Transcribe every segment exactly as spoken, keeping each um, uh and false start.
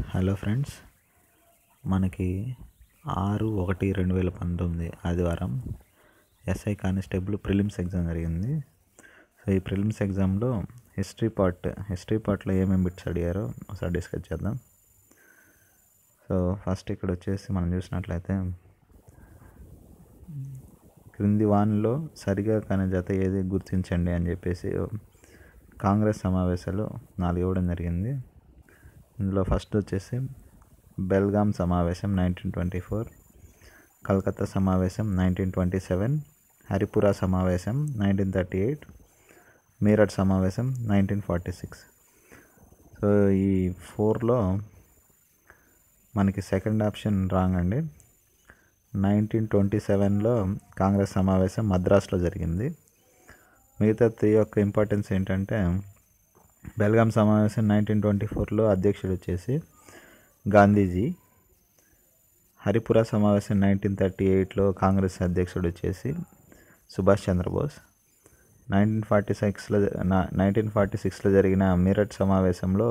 Hello friends, మనకి ఆరు ఒకటి రెండు వేల పంతొమ్మిది ఆదివారం ఎస్ఐ కానిస్టేబుల్ ప్రిలిమ్స్ ఎగ్జామ్ జరిగింది. సో ఈ ప్రిలిమ్స్ ఎగ్జామ్లో హిస్టరీ పార్ట్ హిస్టరీ పార్ట్లో ఏమేమి బిట్స్ అడిగారో ఒకసారి డిస్కస్ చేద్దాం. సో ఫస్ట్ ఇక్కడ వచ్చేసి మనం చూసినట్లయితే క్రింది వానిలో సరిగా కాని జత ఏది గుర్తించండి అని చెప్పేసి కాంగ్రెస్ సమావేశాలు నాలుగు ఇవ్వడం జరిగింది. ఇందులో ఫస్ట్ వచ్చేసి బెల్గాం సమావేశం నైన్టీన్ ట్వంటీ ఫోర్, కలకత్తా సమావేశం నైన్టీన్ ట్వంటీ సెవెన్, హరిపురా సమావేశం నైన్టీన్ థర్టీ ఎయిట్, మీరట్ సమావేశం నైన్టీన్ ఫార్టీ సిక్స్. సో ఈ ఫోర్లో మనకి సెకండ్ ఆప్షన్ రాంగ్ అండి. నైన్టీన్ ట్వంటీ సెవెన్లో కాంగ్రెస్ సమావేశం మద్రాసులో జరిగింది. మిగతా త్రీ యొక్క ఇంపార్టెన్స్ ఏంటంటే బెల్గాం సమావేశం నైన్టీన్ ట్వంటీ ఫోర్లో అధ్యక్షుడు వచ్చేసి గాంధీజీ, హరిపురా సమావేశం నైన్టీన్ థర్టీ ఎయిట్లో కాంగ్రెస్ అధ్యక్షుడు వచ్చేసి సుభాష్ చంద్రబోస్, నైన్టీన్ ఫార్టీ సిక్స్లో నైన్టీన్ ఫార్టీ సిక్స్లో జరిగిన మీరట్ సమావేశంలో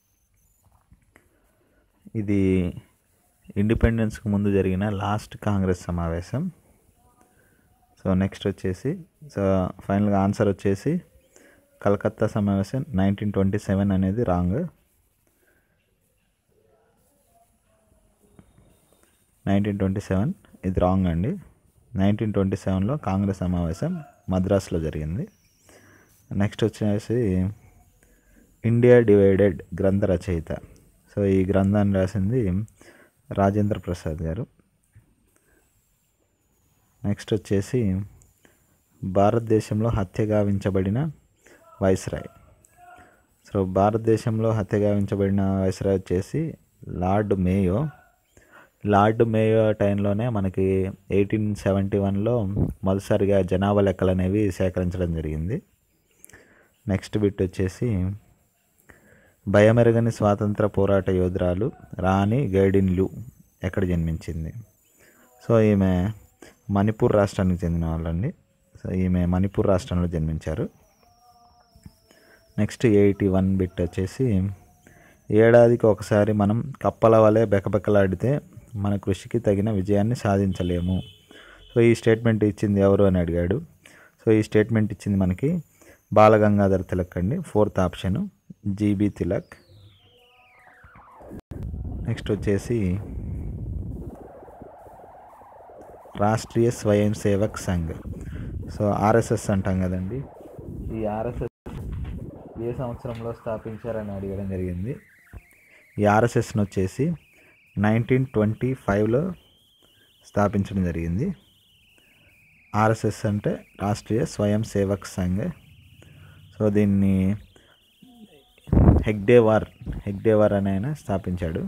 ఇది ఇండిపెండెన్స్కి ముందు జరిగిన లాస్ట్ కాంగ్రెస్ సమావేశం. సో నెక్స్ట్ వచ్చేసి సో ఫైనల్గా ఆన్సర్ వచ్చేసి కలకత్తా సమావేశం నైన్టీన్ ట్వంటీ సెవెన్ అనేది రాంగ్. నైన్టీన్ ట్వంటీ సెవెన్ ఇది రాంగ్ అండి. నైన్టీన్ ట్వంటీ సెవెన్లో కాంగ్రెస్ సమావేశం మద్రాసులో జరిగింది. నెక్స్ట్ వచ్చేసి ఇండియా డివైడెడ్ గ్రంథ రచయిత. సో ఈ గ్రంథాన్ని రాసింది రాజేంద్ర ప్రసాద్ గారు. నెక్స్ట్ వచ్చేసి భారతదేశంలో హత్య గావించబడిన వైస్రాయ్. సో భారతదేశంలో హత్య గావించబడిన వైస్రాయ్ వచ్చేసి లార్డ్ మేయో. లార్డ్ మేయో టైంలోనే మనకి ఎయిటీన్ సెవెంటీ వన్లో మొదటిసారిగా జనాభా లెక్కలు అనేవి సేకరించడం జరిగింది. నెక్స్ట్ బిట్ వచ్చేసి భయమెరగని స్వాతంత్ర పోరాట యోధురాలు రాణి గైడిన్లు ఎక్కడ జన్మించింది? సో ఈమె మణిపూర్ రాష్ట్రానికి చెందిన వాళ్ళండి. సో ఈమె మణిపూర్ రాష్ట్రంలో జన్మించారు. నెక్స్ట్ ఎయిటీ వన్ బిట్ వచ్చేసి ఏడాదికి ఒకసారి మనం కప్పల వలె బెకబెకలాడితే మన కృషికి తగిన విజయాన్ని సాధించలేము. సో ఈ స్టేట్మెంట్ ఇచ్చింది ఎవరు అని అడిగాడు. సో ఈ స్టేట్మెంట్ ఇచ్చింది మనకి బాలగంగాధర్ తిలక్ అండి. Fourth option GB Tilak. Next వచ్చేసి రాష్ట్రీయ స్వయం సేవక్ సంఘ్. సో ఆర్ఎస్ఎస్ అంటాం కదండి. ఈ ఆర్ఎస్ఎస్ ఏ సంవత్సరంలో స్థాపించారని అడగడం జరిగింది. ఈ ఆర్ఎస్ఎస్ను వచ్చేసి నైన్టీన్ ట్వంటీ ఫైవ్లో స్థాపించడం జరిగింది. ఆర్ఎస్ఎస్ అంటే రాష్ట్రీయ స్వయం సేవక్ సంఘ్. సో దీన్ని హెగ్డేవార్ హెగ్డేవార్ అని ఆయన స్థాపించాడు.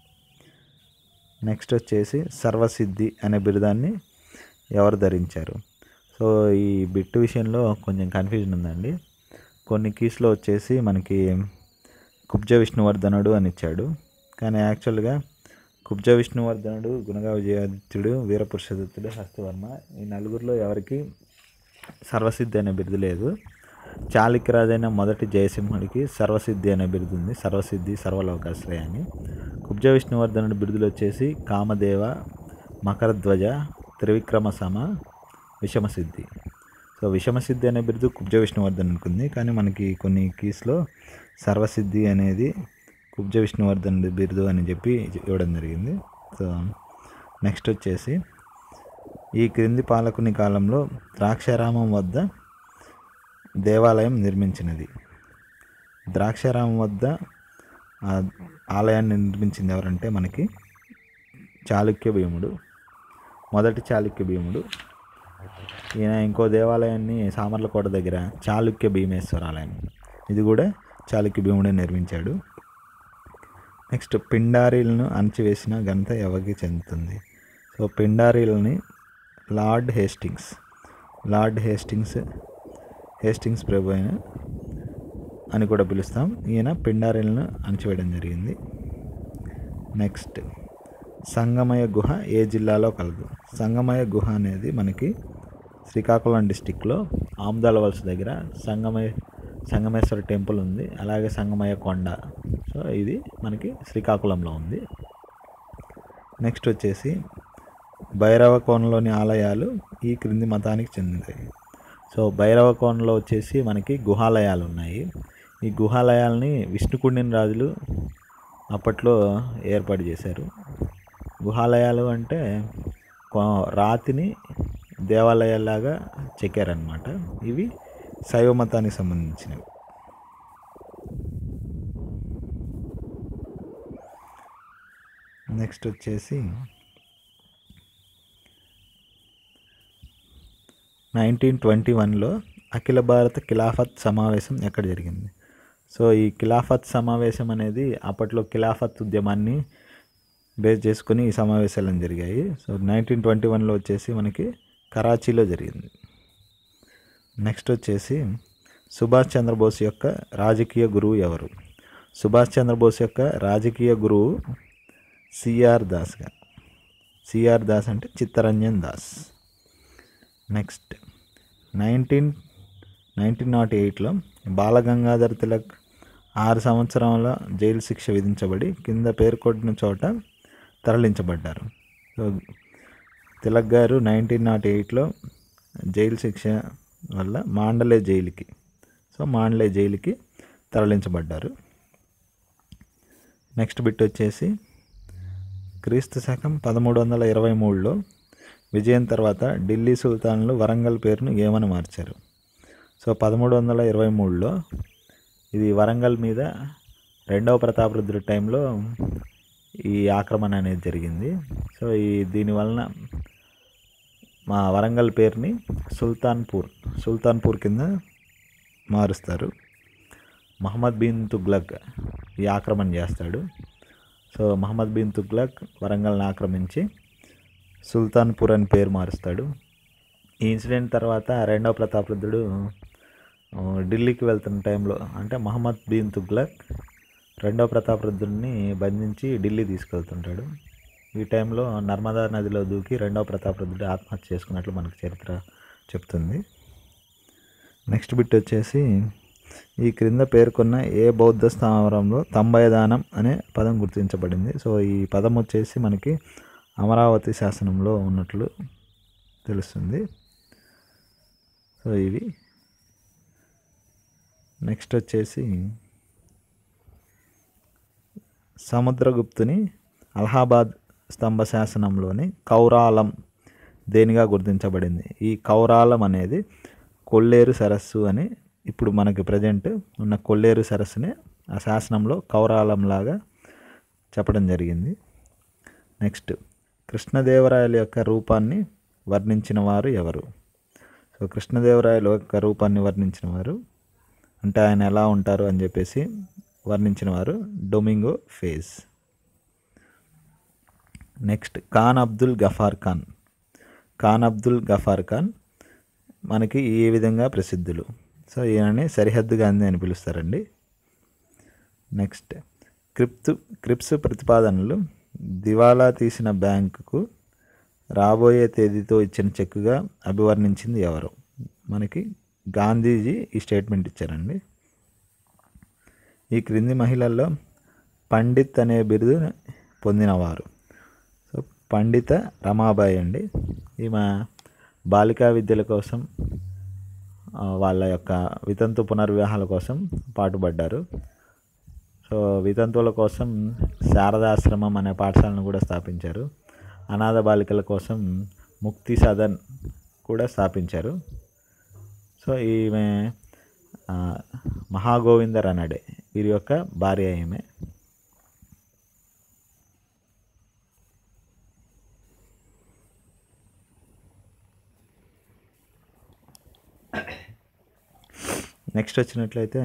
నెక్స్ట్ వచ్చేసి సర్వసిద్ధి అనే బిరుదాన్ని ఎవరు ధరించారు? సో ఈ బిట్ విషయంలో కొంచెం కన్ఫ్యూజన్ ఉందండి. కొన్ని కీస్లో వచ్చేసి మనకి కుబ్జ విష్ణువర్ధనుడు అని ఇచ్చాడు, కానీ యాక్చువల్గా కుబ్జ విష్ణువర్ధనుడు, గుణగా విజయాదిత్యుడు, వీరపురుషదత్తుడు, హస్తవర్మ ఈ నలుగురిలో ఎవరికి సర్వసిద్ధి అనే బిరుదు లేదు. చాళుక్యరాజైన మొదటి జయసింహుడికి సర్వసిద్ధి అనే బిరుదు ఉంది. సర్వసిద్ధి సర్వలోకాశ్రయ అని. కుబ్జ విష్ణువర్ధనుడి బిరుదులు వచ్చేసి కామదేవ, మకరధ్వజ, త్రివిక్రమ సమ, విషమసిద్ధి. సో విషమసిద్ధి అనే బిరుదు కుబ్జ విష్ణువర్ధన్ ఉంటుంది, కానీ మనకి కొన్ని కీస్లో సర్వసిద్ధి అనేది కుబ్జ విష్ణువర్ధన్ బిరుదు అని చెప్పి ఇవ్వడం జరిగింది. సో నెక్స్ట్ వచ్చేసి ఈ క్రింది పాలకుని కాలంలో ద్రాక్షారామం వద్ద దేవాలయం నిర్మించినది. ద్రాక్షారామం వద్ద ఆలయాన్ని నిర్మించింది ఎవరంటే మనకి చాళుక్య భీముడు, మొదటి చాళుక్య భీముడు. ఈయన ఇంకో దేవాలయాన్ని సామర్లకోట దగ్గర చాళుక్య భీమేశ్వర ఆలయం, ఇది కూడా చాళుక్య భీముడే నిర్మించాడు. నెక్స్ట్ పిండారీలను అణచివేసిన ఘనత ఎవరికి చెందుతుంది? సో పిండారీలని lord Hastings lord Hastings Hastings ప్రభు అయిన అని కూడా పిలుస్తాం. ఈయన పిండారీలను అణచివేయడం జరిగింది. నెక్స్ట్ సంగమయ గుహ ఏ జిల్లాలో కలదు? సంగమయ గుహ అనేది మనకి శ్రీకాకుళం డిస్టిక్లో ఆమ్దాల వలస దగ్గర సంగమయ సంగమేశ్వర టెంపుల్ ఉంది. అలాగే సంగమయ్య కొండ, సో ఇది మనకి శ్రీకాకుళంలో ఉంది. నెక్స్ట్ వచ్చేసి భైరవకోనలోని ఆలయాలు ఈ క్రింది మతానికి చెందినవి. సో భైరవకోనలో వచ్చేసి మనకి గుహాలయాలు ఉన్నాయి. ఈ గుహాలయాల్ని విష్ణుకుండిన రాజులు అప్పట్లో ఏర్పాటు చేశారు. గుహాలయాలు అంటే రాతిని దేవాలయాల్లాగా చెక్కారనమాట. ఇవి శైవ మతానికి సంబంధించినవి. నెక్స్ట్ వచ్చేసి నైన్టీన్ ట్వంటీ వన్లో అఖిల భారత ఖిలాఫత్ సమావేశం ఎక్కడ జరిగింది? సో ఈ ఖిలాఫత్ సమావేశం అనేది అప్పట్లో ఖిలాఫత్ ఉద్యమాన్ని బేస్ చేసుకుని ఈ సమావేశాలు జరిగాయి. సో నైన్టీన్ ట్వంటీ వన్లో వచ్చేసి మనకి కరాచీలో జరిగింది. నెక్స్ట్ వచ్చేసి సుభాష్ చంద్రబోస్ యొక్క రాజకీయ గురువు ఎవరు? సుభాష్ చంద్రబోస్ యొక్క రాజకీయ గురువు సిఆర్ దాస్ గారు. సిఆర్ దాస్ అంటే Chittaranjan Das. Next nineteen nineteen naught ఎయిట్లో బాలగంగాధర్ తిలక్ ఆరు సంవత్సరాల జైలు శిక్ష విధించబడి కింద పేర్కొన్న చోట తరలించబడ్డారు. సో తిలక్ గారు నైన్టీన్ నాట్ ఎయిట్లో జైలు శిక్ష వల్ల మాండలే జైలుకి సో మాండలే జైలుకి తరలించబడ్డారు. నెక్స్ట్ బిట్ వచ్చేసి క్రీస్తు శకం పదమూడు వందల ఇరవై మూడులో విజయం తర్వాత ఢిల్లీ సుల్తాన్లు వరంగల్ పేరును ఏమని మార్చారు? సో పదమూడు వందల ఇరవై మూడులో ఇది వరంగల్ మీద రెండవ ప్రతాపరుద్రుడి టైంలో ఈ ఆక్రమణ అనేది జరిగింది. సో ఈ దీనివలన మా వరంగల్ పేరుని సుల్తాన్పూర్ సుల్తాన్పూర్ కింద మారుస్తారు. మహమ్మద్ బిన్ తుగ్లక్ ఈ ఆక్రమణ చేస్తాడు. సో మహమ్మద్ బిన్ తుగ్లక్ వరంగల్ని ఆక్రమించి సుల్తాన్పూర్ అని పేరు మారుస్తాడు. ఈ ఇన్సిడెంట్ తర్వాత రెండవ ప్రతాపరుద్రుడు ఢిల్లీకి వెళ్తున్న టైంలో అంటే మహమ్మద్ బిన్ తుగ్లక్ రెండవ ప్రతాపరుద్రుడిని బంధించి ఢిల్లీ తీసుకెళ్తుంటాడు. ఈ టైంలో నర్మదా నదిలో దూకి రెండవ ప్రతాపరుద్రుడు ఆత్మహత్య చేసుకున్నట్లు మనకు చరిత్ర చెప్తుంది. నెక్స్ట్ బిట్ వచ్చేసి ఈ క్రింద పేర్కొన్న ఏ బౌద్ధ స్థావరంలో తంబయదానం అనే పదం గుర్తించబడింది? సో ఈ పదం వచ్చేసి మనకి అమరావతి శాసనంలో ఉన్నట్లు తెలుస్తుంది. సో ఇవి నెక్స్ట్ వచ్చేసి సముద్రగుప్తుని అలహాబాద్ స్తంభ శాసనంలోని కౌరాలం దేనిగా గుర్తించబడింది? ఈ కౌరాలం అనేది కొల్లేరు సరస్సు అని ఇప్పుడు మనకి ప్రజెంట్ ఉన్న కొల్లేరు సరస్సునే ఆ శాసనంలో కౌరాలంలాగా చెప్పడం జరిగింది. నెక్స్ట్ కృష్ణదేవరాయల యొక్క రూపాన్ని వర్ణించిన వారు ఎవరు? సో కృష్ణదేవరాయల యొక్క రూపాన్ని వర్ణించిన వారు అంటే ఆయన ఎలా ఉంటారు అని చెప్పేసి వర్ణించిన వారు Domingo Paes. Next Khan Abdul Ghaffar Khan Khan Abdul Ghaffar Khan మనకి ఏ విధంగా ప్రసిద్ధులు? సో ఈయనని సరిహద్దు గాంధీ అని పిలుస్తారండి. నెక్స్ట్ క్రిప్తు క్రిప్స్ ప్రతిపాదనలు దివాలా తీసిన బ్యాంకుకు రాబోయే తేదీతో ఇచ్చిన చెక్కుగా అభివర్ణించింది ఎవరు? మనకి గాంధీజీ ఈ స్టేట్మెంట్ ఇచ్చారండి. ఈ క్రింది మహిళల్లో పండిత్ అనే బిరుదు పొందినవారు? సో పండిత రమాబాయి అండి. ఈమె బాలికా విద్యల కోసం వాళ్ళ యొక్క వితంతు పునర్వివాహాల కోసం పాటుపడ్డారు. సో వితంతువుల కోసం శారదాశ్రమం అనే పాఠశాలను కూడా స్థాపించారు. అనాథ బాలికల కోసం ముక్తి సదన్ కూడా స్థాపించారు. సో ఈమె మహాగోవింద రనడే వీరి యొక్క భార్య ఈమె. నెక్స్ట్ వచ్చినట్లయితే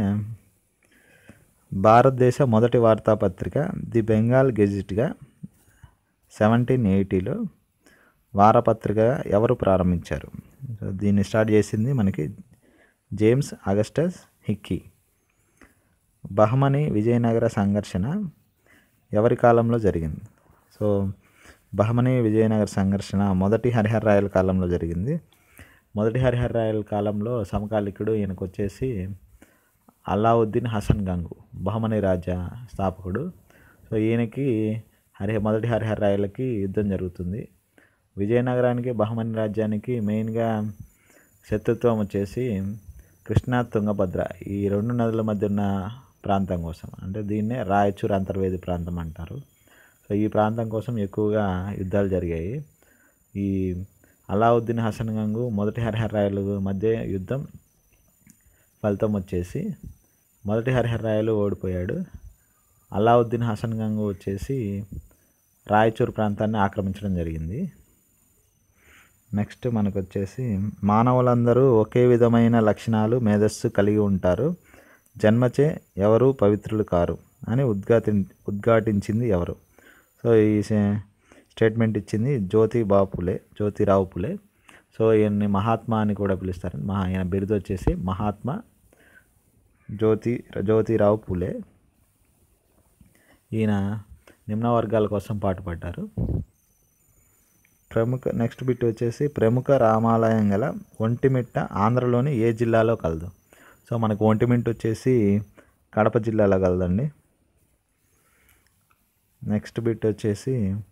భారతదేశ మొదటి వార్తాపత్రిక ది బెంగాల్ గెజిట్గా సెవెంటీన్ ఎయిటీలో వారపత్రికగా ఎవరు ప్రారంభించారు? దీన్ని స్టార్ట్ చేసింది మనకి James Augustus Hicky. Bahmani Vijayanagara సంఘర్షణ ఎవరి కాలంలో జరిగింది? సో బహమనీ విజయనగర సంఘర్షణ మొదటి హరిహర రాయల కాలంలో జరిగింది. మొదటి హరిహర రాయల కాలంలో సమకాలికుడు ఈయనకు వచ్చేసి అలావుద్దీన్ హసన్ గంగు బహమనీ రాజ్య స్థాపకుడు. సో ఈయనకి హరి మొదటి హరిహర రాయలకి యుద్ధం జరుగుతుంది. విజయనగరానికి బహమనీ రాజ్యానికి మెయిన్గా శత్రుత్వం వచ్చేసి కృష్ణా తుంగభద్ర ఈ రెండు నదుల మధ్య ఉన్న ప్రాంతం కోసం, అంటే దీన్నే రాయచూర్ అంతర్వేది ప్రాంతం అంటారు. సో ఈ ప్రాంతం కోసం ఎక్కువగా యుద్ధాలు జరిగాయి. ఈ అలావుద్దీన్ హసన్ గంగు మొదటి హరిహర రాయలు మధ్య యుద్ధం ఫలితం వచ్చేసి మొదటి హరిహర రాయలు ఓడిపోయాడు. అలావుద్దీన్ హసన్ గంగు వచ్చేసి రాయచూర్ ప్రాంతాన్ని ఆక్రమించడం జరిగింది. నెక్స్ట్ మనకు వచ్చేసి మానవులందరూ ఒకే విధమైన లక్షణాలు మేధస్సు కలిగి ఉంటారు, జన్మచే ఎవరు పవిత్రులు కారు అని ఉద్ఘాటి ఉద్ఘాటించింది ఎవరు? సో ఈ స్టేట్మెంట్ ఇచ్చింది జ్యోతిబా పులే జ్యోతిరావు పులే. సో ఈయన్ని మహాత్మా అని కూడా పిలుస్తారు. మహా ఈయన బిరుదు వచ్చేసి మహాత్మా జ్యోతి జ్యోతిరావు పులే. ఈయన నిమ్న వర్గాల కోసం పాటుపడ్డారు. ప్రముఖ నెక్స్ట్ బిట్ వచ్చేసి ప్రముఖ రామాలయం గల ఒంటిమిట్ట ఆంధ్రలోని ఏ జిల్లాలో కలదు? సో మనకు ఒంటిమిట్ట వచ్చేసి కడప జిల్లాలో కలదండి. నెక్స్ట్ బిట్ వచ్చేసి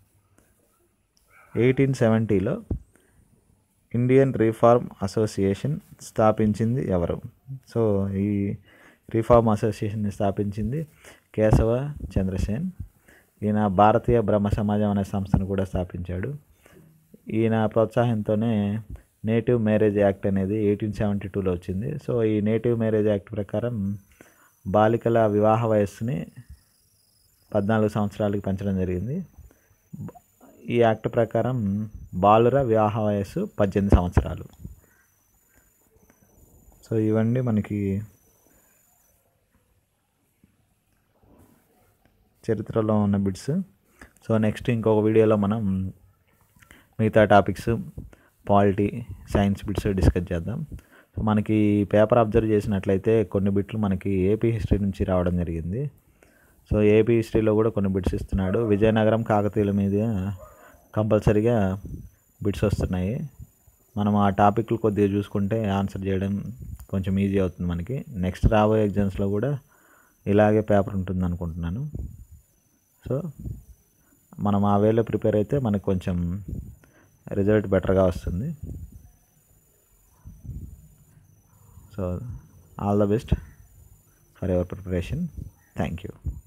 ఎయిటీన్ సెవెంటీలో ఇండియన్ రిఫార్మ్ అసోసియేషన్ స్థాపించింది ఎవరు? సో ఈ రిఫార్మ్ అసోసియేషన్ని స్థాపించింది కేశవ చంద్రసేన్. ఈయన భారతీయ బ్రహ్మ సమాజం అనే సంస్థను కూడా స్థాపించాడు. ఈయన ప్రోత్సాహంతోనే నేటివ్ మ్యారేజ్ యాక్ట్ అనేది ఎయిటీన్ సెవెంటీ టూలో వచ్చింది. సో ఈ నేటివ్ మ్యారేజ్ యాక్ట్ ప్రకారం బాలికల వివాహ వయస్సుని పద్నాలుగు సంవత్సరాలకి పెంచడం జరిగింది. ఈ యాక్ట్ ప్రకారం బాలుర వివాహ వయస్సు పద్దెనిమిది సంవత్సరాలు. సో ఇవన్నీ మనకి చరిత్రలో ఉన్న బిట్స్. సో నెక్స్ట్ ఇంకొక వీడియోలో మనం మిగతా topics polity science bits discuss చేద్దాం. సో మనకి పేపర్ అబ్జర్వ్ చేసినట్లయితే కొన్ని బిట్లు మనకి ఏపీ హిస్టరీ నుంచి రావడం జరిగింది. సో ఏపీ హిస్టరీలో కూడా కొన్ని బిట్స్ ఇస్తున్నాడు. విజయనగరం కాకతీయుల మీద కంపల్సరీగా బిట్స్ వస్తున్నాయి. మనం ఆ టాపిక్లు కొద్దిగా చూసుకుంటే ఆన్సర్ చేయడం కొంచెం ఈజీ అవుతుంది మనకి. నెక్స్ట్ రాబోయే ఎగ్జామ్స్లో కూడా ఇలాగే పేపర్ ఉంటుంది అనుకుంటున్నాను. సో మనం ఆ వేలో ప్రిపేర్ అయితే మనకు కొంచెం రిజల్ట్ బెటర్గా వస్తుంది. So all the best for your preparation. Thank you.